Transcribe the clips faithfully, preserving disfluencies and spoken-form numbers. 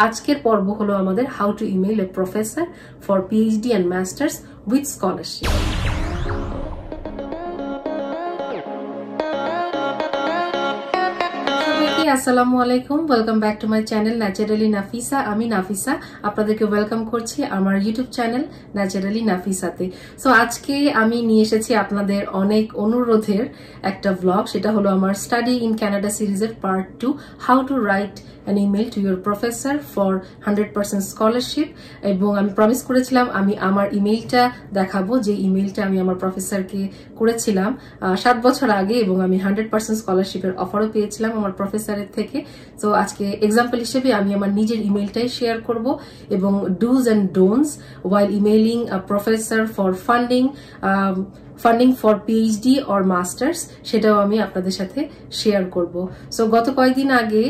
আজকের পর্ব হলো আমাদের how to email a professor for PhD and masters with scholarship. আসসালামু আলাইকুম, welcome back to my channel naturally Nafisa. আমি নাফিসা, আপনাদেরকে ওয়েলকাম করছি আমার ইউটিউব চ্যানেল ন্যাচারালি নাফিসাতে। সো আজকে আমি নিয়ে এসেছি আপনাদের অনেক অনুরোধের একটা ব্লগ, সেটা হলো আমার স্টাডি ইন কানাডা সিরিজের part two, how to write an email to your professor for one hundred percent scholarship। এবং আমি প্রমিস করেছিলাম আমি আমার ইমেইলটা দেখাবো, যে ইমেইলটা আমি আমার প্রফেসরকে করেছিলাম সাত বছর আগে, এবং আমি হান্ড্রেড পার্সেন্ট স্কলারশিপের অফারও পেয়েছিলাম আমার প্রফেসরের থেকে। তো আজকে এক্সাম্পল হিসেবে আমি আমার নিজের ইমেইলটাই শেয়ার করব, এবং dos and don'ts while emailing a professor for funding funding for PhD or masters, সেটাও আমি আপনাদের সাথে শেয়ার করব। সো গত কয়েকদিন আগে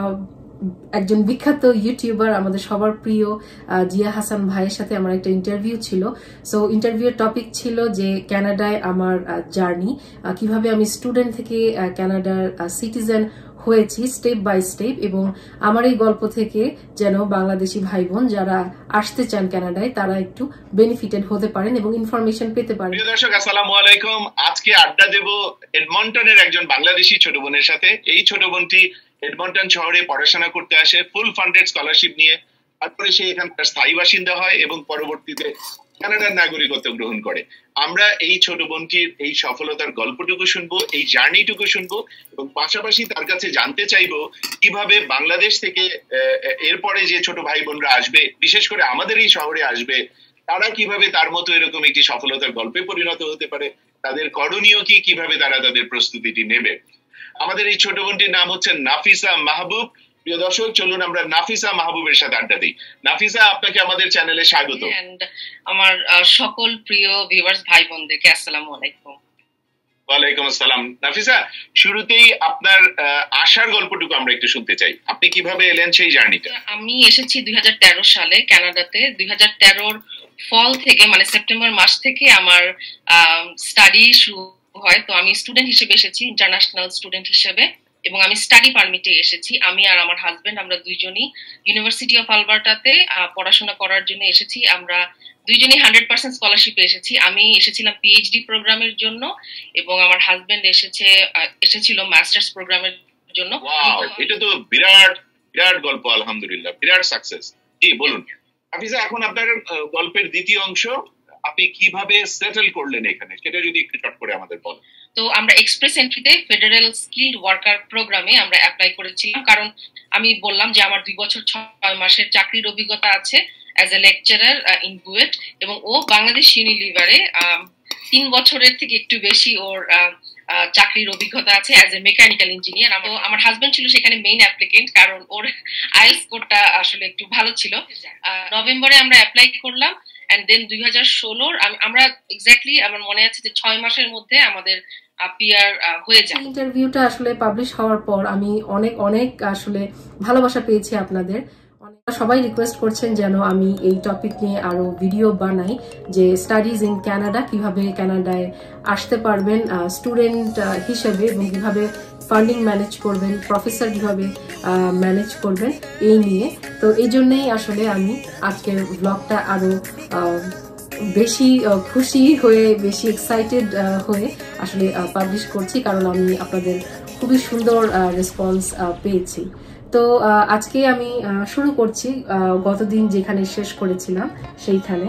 একজন বিখ্যাত ইউটিউবার, আমাদের সবার প্রিয় জিয়া হাসান ভাইয়ের সাথে আমার একটা ইন্টারভিউ ছিল। সো ইন্টারভিউর টপিক ছিল যে কানাডায় আমার জার্নি, কিভাবে আমি স্টুডেন্ট থেকে কানাডার সিটিজেন হয়েছি স্টেপ বাই স্টেপ, এবং আমার এই গল্প থেকে যেন বাংলাদেশি ভাই বোন যারা আসতে চান কানাডায় তারা একটু বেনিফিটেড হতে পারেন এবং ইনফরমেশন পেতে পারেন। প্রিয় দর্শক, আসসালামু আলাইকুম। আজকে আড্ডা দেব এডমন্টনের একজন বাংলাদেশি ছোট বোনের সাথে। এই ছোট বোনটি এডমন্টন শহরে পড়াশোনা করতে আসে ফুল ফান্ডেড স্কলারশিপ নিয়ে। তারপরে সে এখানকার স্থায়ী বাসিন্দা হয় এবং পরবর্তীতে কানাডার নাগরিকত্ব গ্রহণ করে। আমরা এই ছোট বোনটির এই সফলতার গল্পটুকু শুনবো, এই জার্নিটুকু শুনবো, এবং পাশাপাশি তার কাছে জানতে চাইবো কিভাবে বাংলাদেশ থেকে এরপরে যে ছোট ভাই বোনরা আসবে, বিশেষ করে আমাদের এই শহরে আসবে, তারা কিভাবে তার মতো এরকম একটি সফলতার গল্পে পরিণত হতে পারে, তাদের করণীয় কি, কিভাবে তারা তাদের প্রস্তুতিটি নেবে। আমাদের এই ছোট বোনটির নাম হচ্ছে নাফিসা মাহবুব। প্রিয় দর্শক, চলুন আমরা নাফিসা মাহবুবের সাথে আড্ডা দিই। নাফিসা, আপনাকে আমাদের চ্যানেলে স্বাগত। আমার সকল প্রিয় ভিউয়ার্স ভাই বোনদেরকে আসসালামু আলাইকুম। ওয়ালাইকুম আসসালাম। নাফিসা, শুরুতেই আপনার আসার গল্পটুকু আমরা একটু শুনতে চাই। আপনি কিভাবে এলেন সেই জার্নিটা? আমি এসেছি দুই হাজার তেরো সালে কানাডাতে। দুই হাজার তেরোর ফল থেকে, মানে সেপ্টেম্বর মাস থেকে আমার স্টাডি শুরু হয়। তো আমি স্টুডেন্ট হিসেবে এসেছি, ইন্টারন্যাশনাল স্টুডেন্ট হিসেবে, এবং আমি স্টাডি পারমিটে এসেছি। আমি আর আমার হাজবেন্ড আমরা দুইজনই ইউনিভার্সিটি অফ আলবার্টাতে পড়াশোনা করার জন্য এসেছি। আমরা দুইজনই হান্ড্রেড পার্সেন্ট স্কলারশিপে এসেছি। আমি এসেছিলাম পিএইচডি প্রোগ্রামের জন্য, এবং আমার হাজবেন্ড এসেছে এসেছিল মাস্টার্স প্রোগ্রামের জন্য। এটা তো বিরাট বিরাট গল্প, আলহামদুলিল্লাহ, বিরাট সাকসেস। জি বলুন হাফিজা, এখন আপনার গল্পের দ্বিতীয় অংশ, আপনি কিভাবে সেটেল করলেন এখানে, সেটা যদি একটু চট করে আমাদের বলেন। তো আমরা এক্সপ্রেস এন্ট্রিতে ফেডারেল স্কিলড ওয়ার্কার প্রোগ্রামে আমরা অ্যাপ্লাই করেছিলাম, কারণ আমি বললাম যে আমার দুই বছর ছয় মাসের চাকরির অভিজ্ঞতা আছে as a lecturer in BUET, এবং ও বাংলাদেশ ইউনিলিভারে তিন বছরের থেকে একটু বেশি ওর চাকরির অভিজ্ঞতা আছে অ্যাজ এ মেকানিক্যাল ইঞ্জিনিয়ার। আমার হাজবেন্ড ছিল সেখানে মেইন অ্যাপ্লিকেন্ট, কারণ ওর আইএলটিএস স্কোরটা আসলে একটু ভালো ছিল। নভেম্বরে আমরা অ্যাপ্লাই করলাম, এন্ড দেন দুই হাজার ষোলোর আমরা এক্স্যাক্টলি আমার মনে আছে যে ছয় মাসের মধ্যে আমাদের পিআর হয়ে যায়। ইন্টারভিউটা আসলে পাবলিশ হওয়ার পর আমি অনেক অনেক আসলে ভালোবাসা পেয়েছি আপনাদের। সবাই রিকোয়েস্ট করছেন যেন আমি এই টপিক নিয়ে আরো ভিডিও বানাই, যে স্টাডিজ ইন কানাডা, কিভাবে কানাডায় আসতে পারবেন স্টুডেন্ট হিসেবে, এবং কিভাবে ফান্ডিং ম্যানেজ করবেন, প্রফেসর কিভাবে ম্যানেজ করবেন, এই নিয়ে। তো এই জন্যই আসলে আমি আজকের ব্লগটা আরো বেশি খুশি হয়ে, বেশি এক্সাইটেড হয়ে আসলে পাবলিশ করছি, কারণ আমি আপনাদের খুবই সুন্দর রেসপন্স পেয়েছি। তো আজকে আমি শুরু করছি গতদিন যেখানে শেষ করেছিলাম সেইখানে।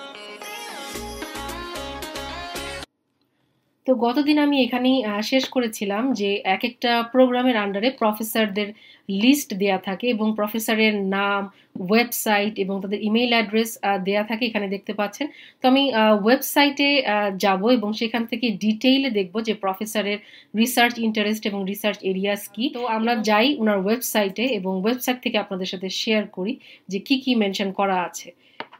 তো গতদিন আমি এখানেই শেষ করেছিলাম যে এক একটা প্রোগ্রামের আন্ডারে প্রফেসরদের লিস্ট দেয়া থাকে, এবং প্রফেসরের নাম, ওয়েবসাইট এবং তাদের ইমেইল অ্যাড্রেস দেয়া থাকে, এখানে দেখতে পাচ্ছেন। তো আমি ওয়েবসাইটে যাব এবং সেখান থেকে ডিটেইলে দেখব যে প্রফেসরের রিসার্চ ইন্টারেস্ট এবং রিসার্চ এরিয়াস কি। তো আমরা যাই ওনার ওয়েবসাইটে, এবং ওয়েবসাইট থেকে আপনাদের সাথে শেয়ার করি যে কি কি মেনশন করা আছে।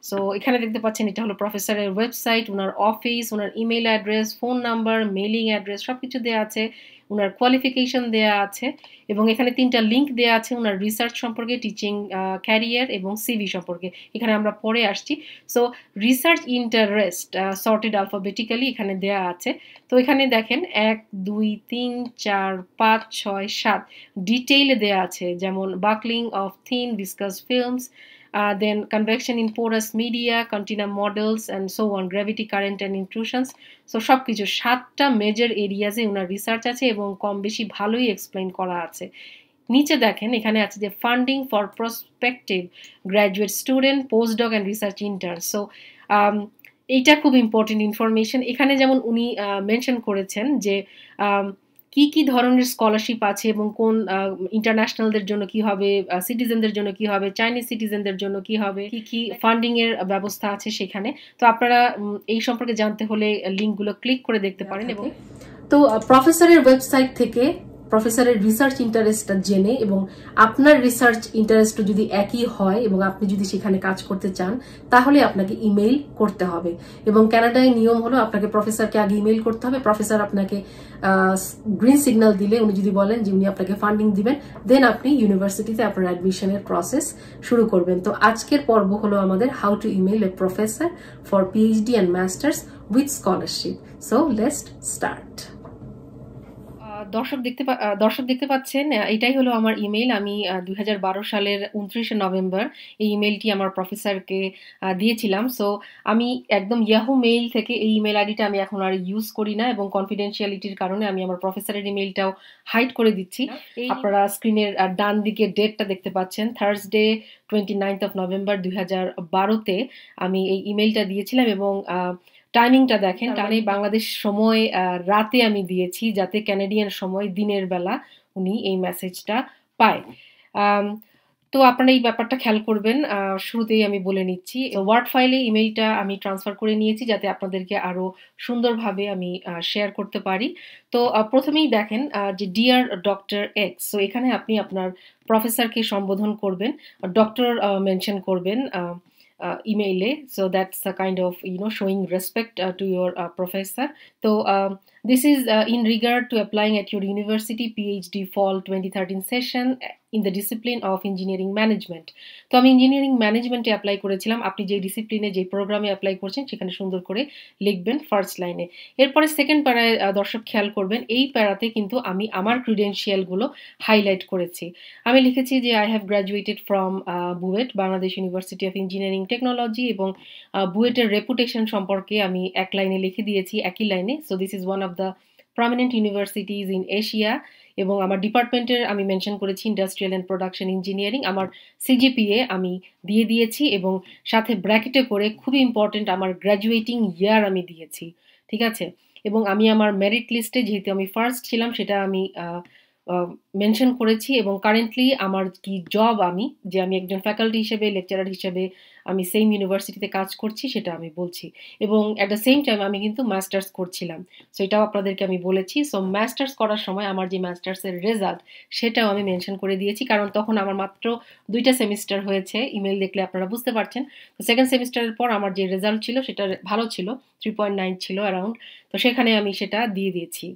সো এখানে দেখতে পাচ্ছেন এটা হলো প্রফেসরের ওয়েবসাইট, ওনার অফিস, ওনার email address, phone number, mailing address সব কিছু দেওয়া আছে, ওনার কোয়ালিফিকেশন দেওয়া আছে এবং এখানে তিনটা লিঙ্ক দেওয়া আছে ওনার রিসার্চ সম্পর্কে, টিচিং ক্যারিয়ার এবং সিভি সম্পর্কে। এখানে আমরা পরে আসছি। So research interest sorted alphabetically এখানে দেওয়া আছে। তো এখানে দেখেন এক দুই তিন চার পাঁচ ছয় সাত ডিটেইলে দেওয়া আছে, যেমন buckling of thin viscous films, Uh, then convection in porous media, continuum models and so on, gravity, current and intrusions. So সব কিছু সাতটা মেজর এরিয়াজে ওনার রিসার্চ আছে এবং কম বেশি ভালোই এক্সপ্লেইন করা আছে। নিচে দেখেন এখানে আছে যে funding for prospective graduate student, postdoc and research intern. So এইটা খুব ইম্পর্টেন্ট ইনফরমেশন। এখানে যেমন উনি মেনশন করেছেন যে কি কি ধরনের স্কলারশিপ আছে এবং কোন ইন্টারন্যাশনালদের জন্য কি হবে, সিটিজেনদের জন্য কি হবে, চাইনিজ সিটিজেনদের জন্য কি হবে, কি কি ফান্ডিং এর ব্যবস্থা আছে সেখানে। তো আপনারা এই সম্পর্কে জানতে হলে লিঙ্কগুলো ক্লিক করে দেখতে পারেন। এবং তো প্রফেসরের ওয়েবসাইট থেকে প্রফেসরের রিসার্চ ইন্টারেস্টটা জেনে এবং আপনার রিসার্চ ইন্টারেস্ট যদি একই হয় এবং আপনি যদি সেখানে কাজ করতে চান তাহলে আপনাকে ইমেইল করতে হবে। এবং কানাডায় নিয়ম হলো আপনাকে প্রফেসরকে আগে ইমেইল করতে হবে। প্রফেসর আপনাকে গ্রিন সিগন্যাল দিলে, উনি যদি বলেন যে উনি আপনাকে ফান্ডিং দিবেন, দেন আপনি ইউনিভার্সিটিতে আপনার অ্যাডমিশনের প্রসেস শুরু করবেন। তো আজকের পর্ব হলো আমাদের how to email a professor for PhD and masters with scholarship. So let's start. দর্শক দেখতে দর্শক দেখতে পাচ্ছেন এটাই হলো আমার ইমেল। আমি দুই হাজার বারো সালের উনত্রিশে নভেম্বর এই ইমেলটি আমার প্রফেসরকে দিয়েছিলাম। সো আমি একদম ইয়াহু মেইল থেকে এই ইমেল আইডিটা আমি এখন আর ইউজ করি না এবং কনফিডেন্সিয়ালিটির কারণে আমি আমার প্রফেসরের ইমেলটাও হাইড করে দিচ্ছি। আপনারা স্ক্রিনের ডান দিকে ডেটটা দেখতে পাচ্ছেন, Thursday twenty ninth of November দুই হাজার বারোতে আমি এই ইমেলটা দিয়েছিলাম এবং টাইমিংটা দেখেন, টানে বাংলাদেশ সময় রাতে আমি দিয়েছি যাতে ক্যানাডিয়ান সময় দিনের বেলা উনি এই মেসেজটা পায়। তো আপনারা এই ব্যাপারটা খেয়াল করবেন। শুরুতেই আমি বলে নিচ্ছি, ওয়ার্ড ফাইলে ইমেইলটা আমি ট্রান্সফার করে নিয়েছি যাতে আপনাদেরকে আরো সুন্দরভাবে আমি শেয়ার করতে পারি। তো প্রথমেই দেখেন যে ডিয়ার ডক্টর এক্স, সো এখানে আপনি আপনার প্রফেসরকে সম্বোধন করবেন, ডক্টর মেনশন করবেন Uh, email, so that's a kind of, you know, showing respect uh, to your uh, professor. So um, this is uh, in regard to applying at your university PhD fall twenty thirteen session in the discipline of engineering management. তো আমি engineering ম্যানেজমেন্টে apply করেছিলাম। আপনি যে ডিসিপ্লিনে যে প্রোগ্রামে apply করছেন সেখানে সুন্দর করে লিখবেন ফার্স্ট লাইনে। এরপরে সেকেন্ড প্যারায় দর্শক খেয়াল করবেন, এই প্যারাতে কিন্তু আমি আমার ক্রিডেন্সিয়ালগুলো হাইলাইট করেছি। আমি লিখেছি যে I have graduated from BUET, Bangladesh university of engineering technology, এবং বুয়েটের রেপুটেশন সম্পর্কে আমি এক লাইনে লিখে দিয়েছি একই লাইনে। So this is one of the prominent universities in Asia, এবং আমার ডিপার্টমেন্টের আমি মেনশন করেছি ইন্ডাস্ট্রিয়াল অ্যান্ড প্রোডাকশন ইঞ্জিনিয়ারিং। আমার সিজিপিএ আমি দিয়ে দিয়েছি এবং সাথে ব্র্যাকেটে করে খুবই ইম্পর্টেন্ট আমার গ্র্যাজুয়েটিং ইয়ার আমি দিয়েছি, ঠিক আছে। এবং আমি আমার মেরিট লিস্টে যেহেতু আমি ফার্স্ট ছিলাম সেটা আমি মেনশন করেছি, এবং কারেন্টলি আমার কি জব, আমি যে আমি একজন ফ্যাকাল্টি হিসেবে, লেকচারার হিসেবে আমি সেম ইউনিভার্সিটিতে কাজ করছি সেটা আমি বলছি, এবং অ্যাট দ্য সেম টাইম আমি কিন্তু মাস্টার্স করছিলাম। সো এটাও আপনাদেরকে আমি বলেছি। সো মাস্টার্স করার সময় আমার যে মাস্টার্সের রেজাল্ট সেটাও আমি মেনশন করে দিয়েছি, কারণ তখন আমার মাত্র দুইটা সেমিস্টার হয়েছে, ইমেল দেখলে আপনারা বুঝতে পারছেন। তো সেকেন্ড সেমিস্টারের পর আমার যে রেজাল্ট ছিল সেটা ভালো ছিল, থ্রি পয়েন্ট নাইন ছিল অ্যারাউন্ড, তো সেখানে আমি সেটা দিয়ে দিয়েছি।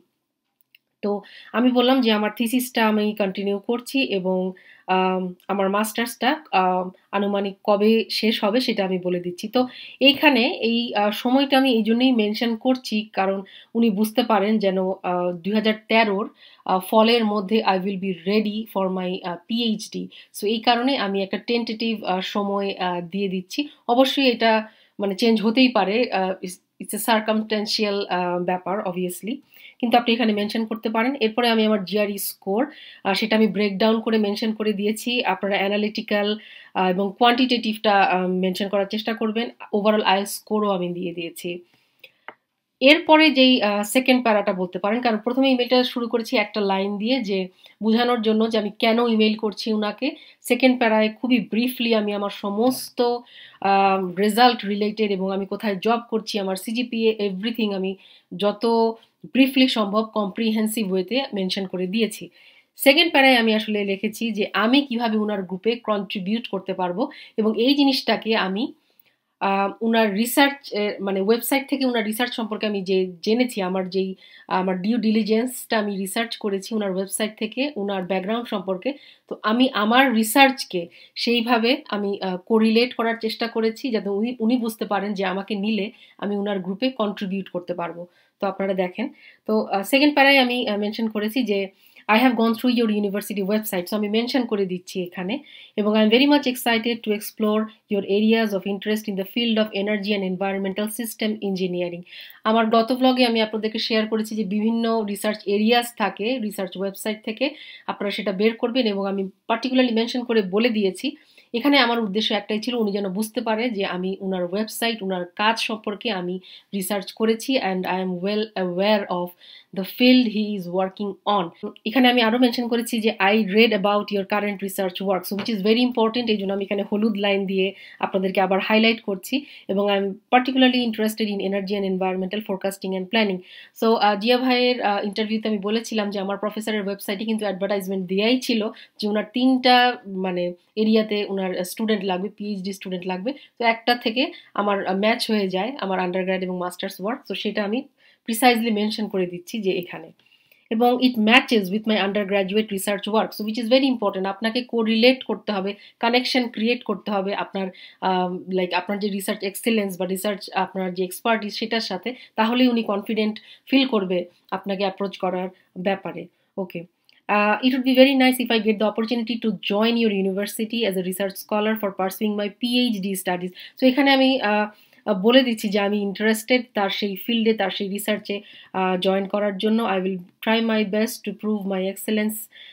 তো আমি বললাম যে আমার থিসিসটা আমি কন্টিনিউ করছি এবং আমার মাস্টার্সটা আনুমানিক কবে শেষ হবে সেটা আমি বলে দিচ্ছি। তো এইখানে এই সময়টা আমি এই জন্যই মেনশন করছি কারণ উনি বুঝতে পারেন যেন দুই হাজার তেরোর ফলের মধ্যে I will be ready for my PhD. So এই কারণে আমি একটা টেন্টেটিভ সময় দিয়ে দিচ্ছি। অবশ্যই এটা মানে চেঞ্জ হতেই পারে, ইটস এ সার্কামস্ট্যান্সিয়াল ব্যাপার অবভিয়াসলি, কিন্তু আপনি এখানে মেনশন করতে পারেন। এরপরে আমি আমার জিআরই স্কোর সেটা আমি ব্রেকডাউন করে মেনশন করে দিয়েছি। আপনারা অ্যানালিটিক্যাল এবং কোয়ান্টিটেটিভটা মেনশন করার চেষ্টা করবেন। ওভারঅল আইএলটিএস স্কোরও আমি দিয়ে দিয়েছি। এরপরে যেই সেকেন্ড প্যারাটা বলতে পারেন, কারণ প্রথমে ইমেলটা শুরু করেছি একটা লাইন দিয়ে যে বোঝানোর জন্য যে আমি কেন ইমেল করছি ওনাকে। সেকেন্ড প্যারায় খুবই ব্রিফলি আমি আমার সমস্ত রেজাল্ট রিলেটেড এবং আমি কোথায় জব করছি, আমার সিজিপিএ, এভরিথিং আমি যত ব্রিফলি সম্ভব কম্প্রিহেন্সিভ ওয়েতে মেনশন করে দিয়েছি। সেকেন্ড প্যারায় আমি আসলে লিখেছি যে আমি কিভাবে ওনার গ্রুপে কন্ট্রিবিউট করতে পারবো এবং এই জিনিসটাকে আমি উনার রিসার্চ মানে ওয়েবসাইট থেকে উনার রিসার্চ সম্পর্কে আমি যে জেনেছি, আমার যেই আমার ডিউ ডিলিজেন্সটা আমি রিসার্চ করেছি উনার ওয়েবসাইট থেকে উনার ব্যাকগ্রাউন্ড সম্পর্কে। তো আমি আমার রিসার্চকে সেইভাবে আমি কোরিলেট করার চেষ্টা করেছি যাতে উনি উনি বুঝতে পারেন যে আমাকে নিলে আমি উনার গ্রুপে কন্ট্রিবিউট করতে পারবো। তো আপনারা দেখেন, তো সেকেন্ড প্যারায় আমি মেনশন করেছি যে I have gone through your university website, so আমি মেনশন করে দিচ্ছি এখানে, এবং I am very much excited to explore your areas of interest in the field of energy and environmental system engineering. আমার গত ব্লগে আমি আপনাদেরকে শেয়ার করেছি যে বিভিন্ন রিসার্চ এরিয়াস থাকে রিসার্চ ওয়েবসাইট থেকে, আপনারা সেটা বের করবেন, এবং আমি পার্টিকুলারলি মেনশন করে বলে দিয়েছি এখানে আমার উদ্দেশ্য একটাই ছিল উনি যেন বুঝতে পারে যে আমি উনার ওয়েবসাইট উনার কাজ সম্পর্কে আমি রিসার্চ করেছি and I am well aware of the field he is working on. এখানে আমি আরও মেনশন করেছি যে I read about your current research work, so which is very important, এই জন্য আমি এখানে হলুদ লাইন দিয়ে আপনাদেরকে আবার হাইলাইট করছি, এবং I am particularly interested in energy and environmental forecasting and planning. So Zia ভাইয়ের ইন্টারভিউতে আমি বলেছিলাম যে আমার প্রফেসরের ওয়েবসাইটে কিন্তু অ্যাডভার্টাইজমেন্ট দেওয়াই ছিল যে ওনার তিনটা মানে এরিয়াতে ওনার স্টুডেন্ট লাগবে, পিএইচডি স্টুডেন্ট লাগবে, তো একটা থেকে আমার ম্যাচ হয়ে যায় আমার আন্ডারগ্র্যাড এবং মাস্টার্স ওয়ার্ক, তো সেটা আমি প্রিসাইজলি মেনশন করে দিচ্ছি যে এখানে, এবং it matches with my undergraduate research work, so which is very important. আপনাকে কোরিলেট করতে হবে, কানেকশন ক্রিয়েট করতে হবে আপনার লাইক আপনার যে রিসার্চ এক্সেলেন্স বা রিসার্চ আপনার যে এক্সপার্টিস সেটার সাথে, তাহলেই উনি কনফিডেন্ট ফিল করবে আপনাকে অ্যাপ্রোচ করার ব্যাপারে। ওকে, Uh, it would be very nice if I get the opportunity to join your university as a research scholar for pursuing my PhD studies. So এখানে আমি বলে দিচ্ছি যে আমি ইন্টারেস্টেড তার সেই ফিল্ডে তার সেই রিসার্চে জয়েন করার জন্য। I will try my best to prove my excellence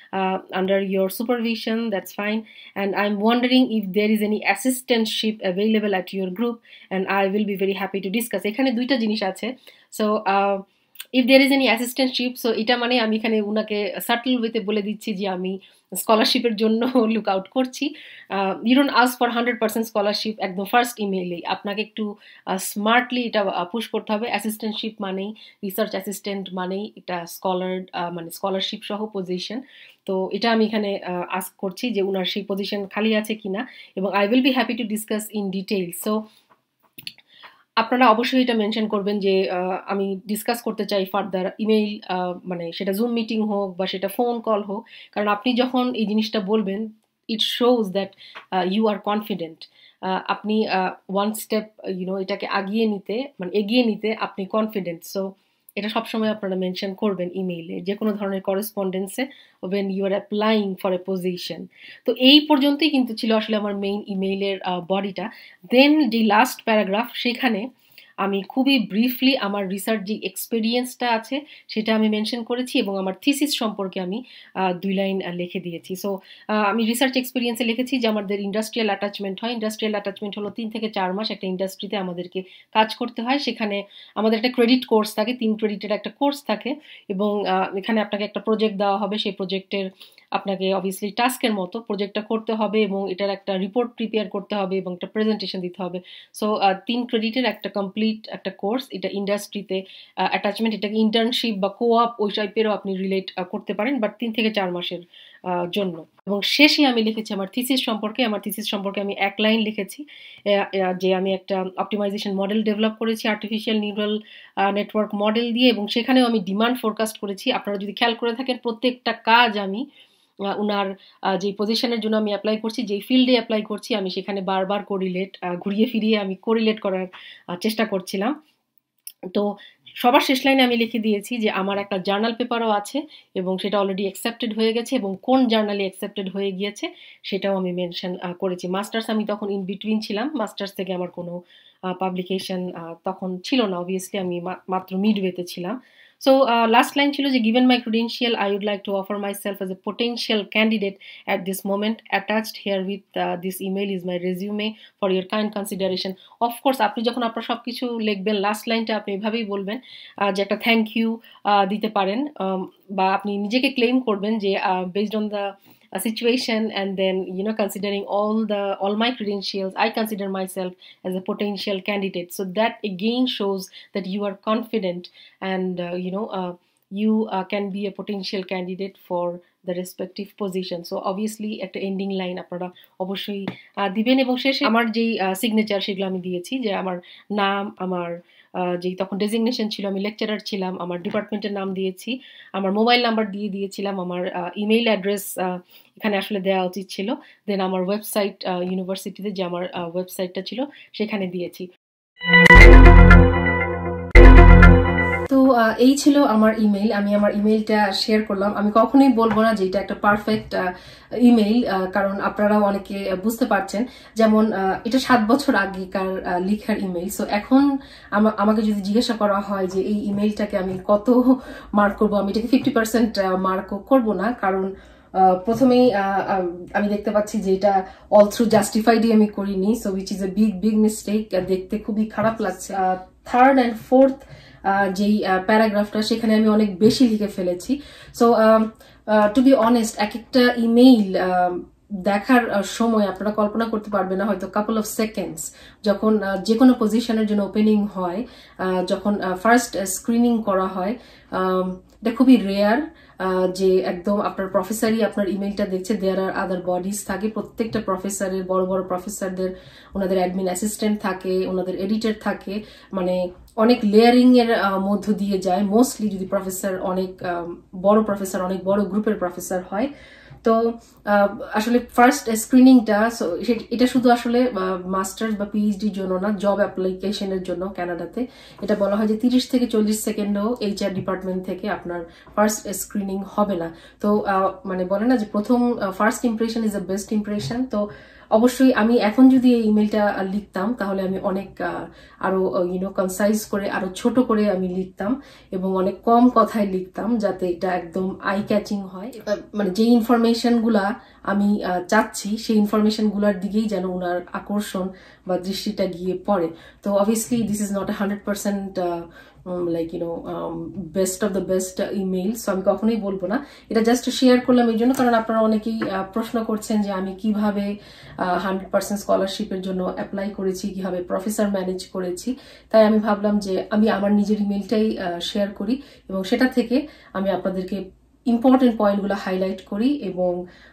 under your supervision, that's fine, and I'm wondering if there is any assistantship available at your group, and I will be very happy to discuss. এখানে দুইটা জিনিস আছে, so uh, if there is any assistantship, so এটা মানে আমি এখানে উনাকে subtle ওয়েতে বলে দিচ্ছি যে আমি স্কলারশিপের জন্য লুক আউট করছি। You don't ask for hundred percent scholarship একদম ফার্স্ট ইমেইলেই, আপনাকে একটু স্মার্টলি এটা পুশ করতে হবে। অ্যাসিস্ট্যান্টশিপ মানেই রিসার্চ অ্যাসিস্ট্যান্ট মানেই এটা স্কলার মানে স্কলারশিপ সহ পজিশন, তো এটা আমি এখানে আস্ক করছি যে উনার সেই পজিশন খালি আছে কিনা, এবং I will be happy to discuss in detail. So আপনারা অবশ্যই এটা মেনশন করবেন যে আমি ডিসকাস করতে চাই ফার্দার, ইমেইল মানে সেটা জুম মিটিং হোক বা সেটা ফোন কল হোক, কারণ আপনি যখন এই জিনিসটা বলবেন it shows that you are confident, আপনি ওয়ান স্টেপ ইউনো এটাকে আগিয়ে নিতে মানে এগিয়ে নিতে আপনি কনফিডেন্ট। সো এটা সবসময় আপনারা মেনশন করবেন ইমেইলে, যে কোনো ধরনের করেসপন্ডেন্সে when you are applying for a position. তো এই পর্যন্তই কিন্তু ছিল আসলে আমার মেইন ইমেইলের বডিটা। দেন যে লাস্ট প্যারাগ্রাফ সেখানে আমি খুবই ব্রিফলি আমার রিসার্চ যে এক্সপিরিয়েন্সটা আছে সেটা আমি মেনশন করেছি, এবং আমার থিসিস সম্পর্কে আমি দুই লাইন লিখে দিয়েছি। সো আমি রিসার্চ এক্সপিরিয়েন্সে লিখেছি যে আমাদের ইন্ডাস্ট্রিয়াল অ্যাটাচমেন্ট হয়, ইন্ডাস্ট্রিয়াল অ্যাটাচমেন্ট হলো তিন থেকে চার মাস একটা ইন্ডাস্ট্রিতে আমাদেরকে কাজ করতে হয়, সেখানে আমাদের একটা ক্রেডিট কোর্স থাকে, তিন ক্রেডিটের একটা কোর্স থাকে, এবং এখানে আপনাকে একটা প্রজেক্ট দেওয়া হবে, সেই প্রজেক্টের আপনাকে অবভিয়াসলি টাস্কের মতো প্রজেক্টটা করতে হবে এবং এটার একটা রিপোর্ট প্রিপেয়ার করতে হবে এবং একটা প্রেজেন্টেশন দিতে হবে। সো তিন ক্রেডিটের একটা কমপ্লিট একটা কোর্স, এটা ইন্ডাস্ট্রিতে অ্যাটাচমেন্ট, এটাকে ইন্টার্নশিপ বা কোঅপ ওই টাইপেরও আপনি রিলেট করতে পারেন, বাট তিন থেকে চার মাসের জন্য। এবং শেষে আমি লিখেছি আমার থিসিস সম্পর্কে। আমার থিসিস সম্পর্কে আমি এক লাইন লিখেছি যে আমি একটা অপটিমাইজেশন মডেল ডেভেলপ করেছি আর্টিফিশিয়াল নিউরাল নেটওয়ার্ক মডেল দিয়ে, এবং সেখানেও আমি ডিমান্ড ফোরকাস্ট করেছি। আপনারা যদি খেয়াল করে থাকেন প্রত্যেকটা কাজ আমি উনার যে পজিশনের জন্য আমি অ্যাপ্লাই করছি, যেই ফিল্ডে অ্যাপ্লাই করছি, আমি সেখানে বারবার কোরিলেট ঘুরিয়ে ফিরিয়ে আমি কোরিলেট করার চেষ্টা করছিলাম। তো সবার শেষ লাইনে আমি লিখে দিয়েছি যে আমার একটা জার্নাল পেপারও আছে এবং সেটা অলরেডি অ্যাকসেপ্টেড হয়ে গেছে, এবং কোন জার্নালে অ্যাকসেপ্টেড হয়ে গিয়েছে সেটাও আমি মেনশন করেছি। মাস্টার্স আমি তখন ইন বিটুইন ছিলাম, মাস্টার্স থেকে আমার কোনো পাবলিকেশন তখন ছিল না, অবভিয়াসলি আমি মাত্র মিডওয়েতে ছিলাম। So uh, last line chilo je given my credential, I would like to offer myself as a potential candidate at this moment. Attached here with uh, this email is my resume for your kind consideration. Of course আপনি যখন আপনার সব কিছু লিখবেন last লাইনটা আপনি এভাবেই বলবেন যে একটা থ্যাংক ইউ দিতে পারেন, বা আপনি নিজেকে ক্লেম করবেন যে based on the a situation, and then you know considering all the all my credentials, I consider myself as a potential candidate. So that again shows that you are confident and uh, you know uh, you uh, can be a potential candidate for the respective position. So obviously একটা ending line আপনারা অবশ্যই দিবেন এবং শেষে আমার যেই signature সেগুলো আমি দিয়েছি, যে আমার নাম, আমার যেই তখন ডেজিগনেশন ছিল, আমি লেকচারার ছিলাম, আমার ডিপার্টমেন্টের নাম দিয়েছি, আমার মোবাইল নাম্বার দিয়ে দিয়েছিলাম, আমার ইমেইল অ্যাড্রেস এখানে আসলে দেওয়া উচিত ছিল, দেন আমার ওয়েবসাইট ইউনিভার্সিটিতে যে আমার ওয়েবসাইটটা ছিল সেখানে দিয়েছি। তো এই ছিল আমার ইমেইল। আমি আমার ইমেইলটা শেয়ার করলাম। আমি কখনোই বলবো না যে এটা একটা পারফেক্ট ইমেইল, কারণ আপনারাও অনেকে বুঝতে পারছেন, যেমন এটা সাত বছর আগেকার লেখার ইমেইল। সো এখন আমাকে যদি জিজ্ঞাসা করা হয় যে এই ইমেইলটাকে আমি কত মার্ক করবো, আমি এটাকে ফিফটি পার্সেন্ট মার্ক করবো না, কারণ প্রথমেই আমি দেখতে পাচ্ছি যে এটা অল থ্রু জাস্টিফাইডই আমি করিনি, so which is a big big mistake. দেখতে খুবই খারাপ লাগছে। থার্ড অ্যান্ড ফোর্থ যেই প্যারাগ্রাফটা সেখানে আমি অনেক বেশি লিখে ফেলেছি। সো টু বি অনেস্ট, এক একটা ইমেইল দেখার সময় আপনারা কল্পনা করতে পারবেন না, হয়তো কাপল অফ সেকেন্ডস যখন যে কোনো পজিশনের জন্য ওপেনিং হয়, যখন ফার্স্ট স্ক্রিনিং করা হয়, এটা খুবই রেয়ার যে একদম আপনার প্রফেসরই আপনার ইমেইলটা দেখছে। দেয়ার আর আদার বডিজ থাকে, প্রত্যেকটা প্রফেসরের, বড় বড় প্রফেসরদের ওনাদের অ্যাডমিন অ্যাসিস্ট্যান্ট থাকে, ওনাদের এডিটর থাকে, মানে অনেক লেয়ারিং এর মধ্য দিয়ে যায় মোস্টলি যদি প্রফেসর অনেক বড় প্রফেসর, অনেক বড় গ্রুপের প্রফেসর হয়। তো আসলে ফার্স্ট স্ক্রিনিংটা এটা শুধু আসলে মাস্টার্স বা পিএইচডির জন্য না, জব অ্যাপ্লিকেশনের জন্য কানাডাতে এটা বলা হয় যে তিরিশ থেকে চল্লিশ সেকেন্ডও এইচআর ডিপার্টমেন্ট থেকে আপনার ফার্স্ট স্ক্রিনিং হবে না। তো মানে বলে না যে প্রথম first impression is the best impression. তো অবশ্যই আমি এখন যদি এই ইমেলটা লিখতাম তাহলে আমি অনেক আরো ইউনো কনসাইজ করে, আরো ছোট করে আমি লিখতাম এবং অনেক কম কথায় লিখতাম, যাতে এটা একদম আই ক্যাচিং হয়। মানে যে ইনফরমেশন গুলা আমি চাচ্ছি সেই ইনফরমেশন গুলার দিকেই যেন ওনার আকর্ষণ বা দৃষ্টিটা গিয়ে পড়ে। তো obviously this is not a hundred percent like you know best of the best email, so আমি কখনোই বলবো না। এটা জাস্ট শেয়ার করলাম এই জন্য, কারণ আপনারা অনেকেই প্রশ্ন করছেন যে আমি কিভাবে হান্ড্রেড পার্সেন্ট স্কলারশিপের জন্য অ্যাপ্লাই করেছি, কিভাবে প্রফেসর ম্যানেজ করেছি। তাই আমি ভাবলাম যে আমি আমার নিজের ইমেইলটাই শেয়ার করি এবং সেটা থেকে আমি আপনাদেরকে ইম্পর্টেন্ট পয়েন্টগুলো হাইলাইট করি এবং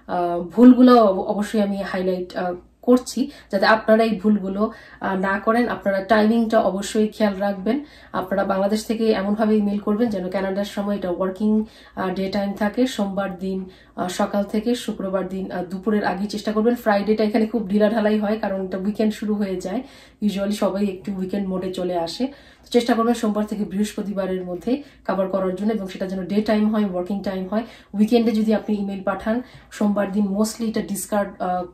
ভুলগুলো অবশ্যই আমি হাইলাইট করছি যাতে আপনারা এই ভুলগুলো না করেন। আপনারা টাইমিংটা অবশ্যই খেয়াল রাখবেন। আপনারা বাংলাদেশ থেকে এমনভাবে ইমেল করবেন যেন কানাডার সময় এটা ওয়ার্কিং ডে টাইম থাকে। সোমবার দিন সকাল থেকে শুক্রবার দিন দুপুরের আগে চেষ্টা করবেন। ফ্রাইডেটা এখানে খুব ঢিলাঢালাই হয় কারণ এটা উইকেন্ড শুরু হয়ে যায়, ইউজুয়ালি সবাই একটু উইকেন্ড মোডে চলে আসে। চেষ্টা করবেন সোমবার থেকে বৃহস্পতিবারের মধ্যে কভার করার জন্য এবং সেটা যেন ডে টাইম হয়, ওয়ার্কিং টাইম হয়। উইকেন্ডে যদি আপনি ইমেল পাঠান সোমবার দিন মোস্টলি এটা ডিসকার্ড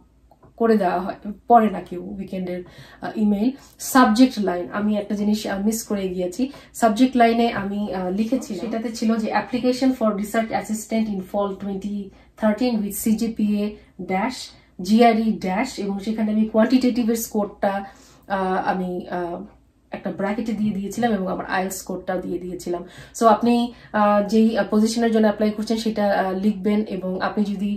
করে দেওয়া হয়, পরে না কেউ উইকেন্ডের ইমেইল। সাবজেক্ট লাইন আমি একটা জিনিস মিস করে গিয়েছি। সাবজেক্ট লাইনে আমি লিখেছি, সেটাতে ছিল যে application for research assistant in fall twenty thirteen with CGPA dash GRE dash, এবং সেখানে আমি কোয়ান্টিটেটিভের স্কোরটা আমি একটা ব্র্যাকেটে দিয়ে দিয়েছিলাম এবং আমার আইএলটিএস স্কোরটাও দিয়ে দিয়েছিলাম। সো আপনি যেই পজিশনের জন্য অ্যাপ্লাই করছেন সেটা লিখবেন এবং আপনি যদি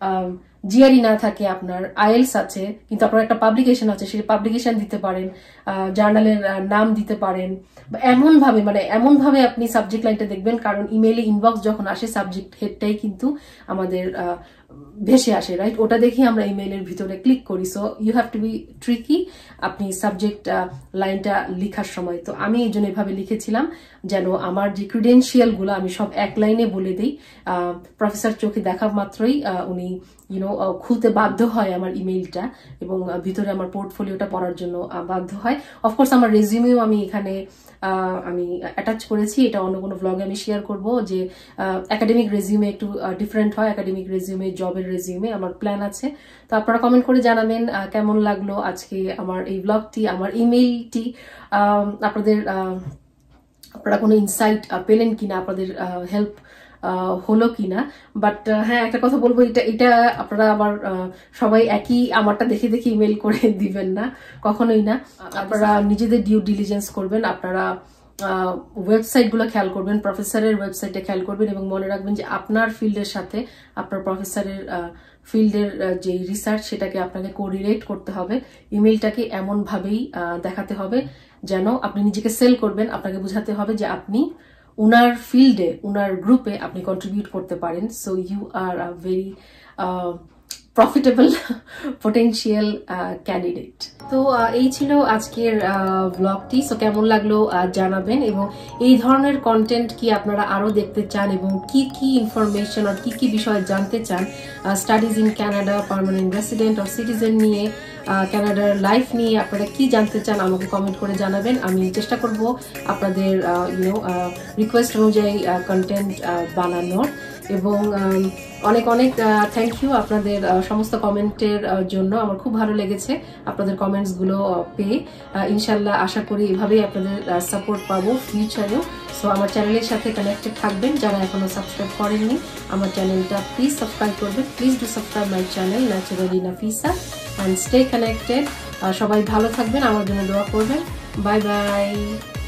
জিআরই না থাকে, আপনার আইএলটিএস আছে কিন্তু আপনার একটা পাবলিকেশন আছে, সেই পাবলিকেশন দিতে পারেন, জার্নালের নাম দিতে পারেন, এমন ভাবে মানে এমন ভাবে আপনি সাবজেক্ট লাইনটা দেখবেন, কারণ ইমেইলে ইনবক্স যখন আসে সাবজেক্ট হেডটাই কিন্তু আমাদের ভেসে আসে, রাইট? ওটা দেখে আমরা ইমেইলের ভিতরে ক্লিক করি। So you have to be tricky আপনি সাবজেক্ট লাইনটা লেখার সময়। তো আমি এই জন্য এভাবে লিখেছিলাম যেন আমার যে ক্রিডেন্সিয়াল গুলো আমি সব এক লাইনে বলে দিই। প্রফেসর চোখে দেখা মাত্রই উনি ইউনো খুলতে বাধ্য হয় আমার ইমেইলটা এবং ভিতরে আমার পোর্টফোলিওটা পড়ার জন্য বাধ্য হয়। অফকোর্স আমার রেজিউমেও আমি এখানে আমি অ্যাটাচ করেছি, এটা অন্য কোনো ব্লগে আমি শেয়ার করব যে একাডেমিক রেজিউমে একটু ডিফারেন্ট হয়, একাডেমিক রেজিউমে জবের রেজিউমে আমার প্ল্যান আছে। তো আপনারা কমেন্ট করে জানাবেন কেমন লাগলো আজকে আমার এই ব্লগটি, আমার ইমেইলটি। আপনাদের আপনারা কোনো ইনসাইট পেলেন কিনা, আপনাদের হেল্প হলো কিনা। বাট হ্যাঁ, একটা কথা বলবো, এটা এটা আপনারা আবার সবাই একই আমারটা দেখে দেখে ইমেল করে দিবেন না, কখনোই না। আপনারা নিজেদের ডিউ ডিলিজেন্স করবেন, আপনারা ওয়েবসাইট গুলো খেয়াল করবেন, প্রফেসরের ওয়েবসাইটে খেয়াল করবেন এবং মনে রাখবেন যে আপনার ফিল্ডের সাথে আপনার প্রফেসরের ফিল্ডের যে রিসার্চ সেটাকে আপনাকে কোরিলেট করতে হবে। ইমেলটাকে এমন ভাবেই দেখাতে হবে যেন আপনি নিজেকে সেল করবেন, আপনাকে বোঝাতে হবে যে আপনি উনার ফিল্ডে উনার গ্রুপে আপনি কন্ট্রিবিউট করতে পারেন। So you are a very profitable potential candidate. তো এই ছিল আজকের ব্লগটি। সো কেমন লাগলো জানাবেন, এবং এই ধরনের কন্টেন্ট কি আপনারা আরো দেখতে চান এবং কি কি ইনফরমেশন আর কি কি বিষয় জানতে চান studies in Canada, permanent resident আর সিটিজেন নিয়ে, কানাডার লাইফ নিয়ে আপনারা কি জানতে চান আমাকে কমেন্ট করে জানাবেন। আমি চেষ্টা করব আপনাদের ইউনো রিকোয়েস্ট অনুযায়ী কন্টেন্ট বানানোর। এবং অনেক অনেক থ্যাংক ইউ আপনাদের সমস্ত কমেন্টের জন্য। আমার খুব ভালো লেগেছে আপনাদের কমেন্টসগুলো পেয়ে। ইনশাল্লাহ আশা করি এভাবেই আপনাদের সাপোর্ট পাবো ফিউচারেও। সো আমার চ্যানেলের সাথে কানেক্টেড থাকবেন। যারা এখনো সাবস্ক্রাইব করেননি আমার চ্যানেলটা প্লিজ সাবস্ক্রাইব করবেন। Please do subscribe my channel naturally Nafisa and stay connected. সবাই ভালো থাকবেন, আমার জন্য দোয়া করবেন। Bye by.